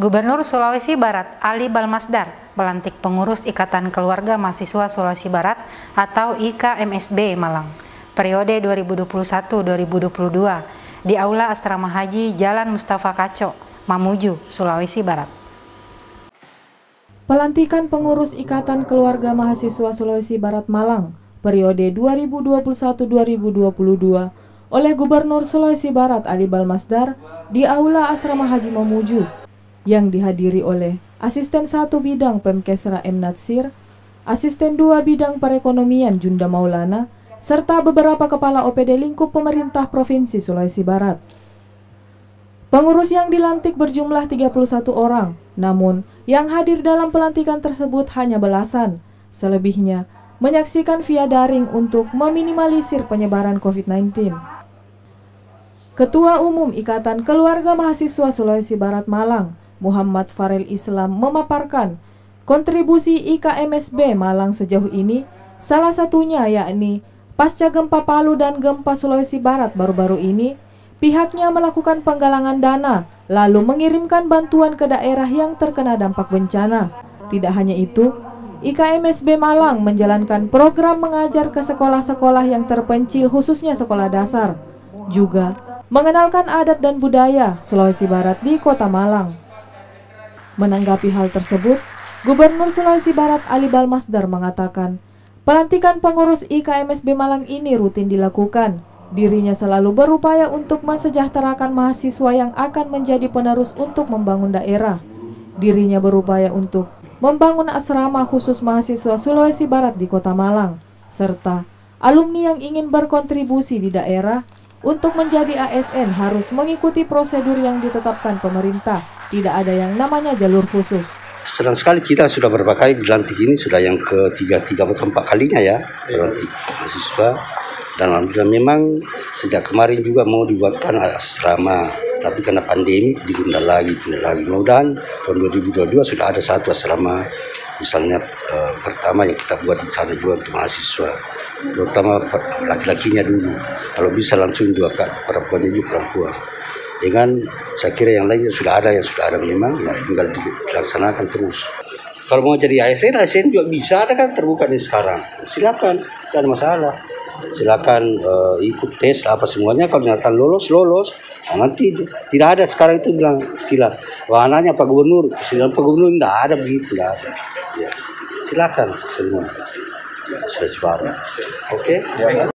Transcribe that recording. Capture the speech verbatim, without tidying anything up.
Gubernur Sulawesi Barat Ali Balmasdar melantik pengurus Ikatan Keluarga Mahasiswa Sulawesi Barat atau I K M S B Malang periode dua ribu dua puluh satu sampai dua ribu dua puluh dua di Aula Asrama Haji Jalan Mustafa Kaco, Mamuju, Sulawesi Barat. Pelantikan pengurus Ikatan Keluarga Mahasiswa Sulawesi Barat Malang periode dua ribu dua puluh satu sampai dua ribu dua puluh dua oleh Gubernur Sulawesi Barat Ali Balmasdar di Aula Asrama Haji Mamuju yang dihadiri oleh Asisten satu Bidang Pemkesra M. Natsir, Asisten dua Bidang Perekonomian Junda Maulana, serta beberapa kepala O P D lingkup pemerintah Provinsi Sulawesi Barat. Pengurus yang dilantik berjumlah tiga puluh satu orang, namun yang hadir dalam pelantikan tersebut hanya belasan, selebihnya menyaksikan via daring untuk meminimalisir penyebaran COVID sembilan belas. Ketua Umum Ikatan Keluarga Mahasiswa Sulawesi Barat Malang, Muhammad Farel Islam, memaparkan kontribusi I K M S B Malang sejauh ini, salah satunya yakni pasca gempa Palu dan gempa Sulawesi Barat baru-baru ini, pihaknya melakukan penggalangan dana, lalu mengirimkan bantuan ke daerah yang terkena dampak bencana. Tidak hanya itu, I K M S B Malang menjalankan program mengajar ke sekolah-sekolah yang terpencil khususnya sekolah dasar, juga mengenalkan adat dan budaya Sulawesi Barat di Kota Malang. Menanggapi hal tersebut, Gubernur Sulawesi Barat Ali Balmasdar mengatakan, pelantikan pengurus I K M S B Malang ini rutin dilakukan. Dirinya selalu berupaya untuk mensejahterakan mahasiswa yang akan menjadi penerus untuk membangun daerah. Dirinya berupaya untuk membangun asrama khusus mahasiswa Sulawesi Barat di Kota Malang, serta alumni yang ingin berkontribusi di daerah untuk menjadi A S N harus mengikuti prosedur yang ditetapkan pemerintah. Tidak ada yang namanya jalur khusus. Senang sekali kita sudah berapa kali dilantik, ini sudah yang ketiga, tiga atau empat kalinya ya dilantik mahasiswa. Dan alhamdulillah memang sejak kemarin juga mau dibuatkan asrama, tapi karena pandemi ditunda lagi, tunda lagi. Mudah-mudahan tahun dua ribu dua puluh dua sudah ada satu asrama, misalnya eh, pertama yang kita buat di sana juga untuk mahasiswa, terutama laki-lakinya dulu. Kalau bisa langsung dua kak perempuannya juga perempuan. Dengan saya kira yang lainnya sudah ada, yang sudah ada memang, ya, tinggal dilaksanakan terus. Kalau mau jadi A S N, A S N juga bisa, ada kan terbuka nih sekarang. Silakan, tidak ada masalah. Silakan uh, ikut tes apa semuanya, kalau nyatakan lolos, lolos. Nah, nanti tidak ada sekarang itu bilang istilah wahananya Pak Gubernur, istilah Pak Gubernur tidak ada begitu, tidak ada. Ya. Silakan semua. Sudah sebarang. Oke. Okay?